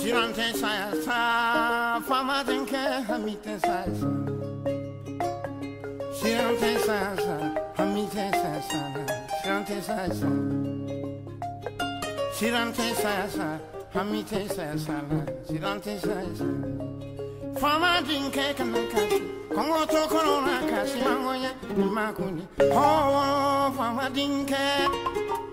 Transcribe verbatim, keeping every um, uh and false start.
Shirante saya sa fama denke hamite saya sa Shirante saya sa hamite saya sa Shirante saya sa Shirante saya sa hamite saya sa Shirante saya sa fama denke kanakasi Kongo to corona kasi mangonya ni makuni oh fama denke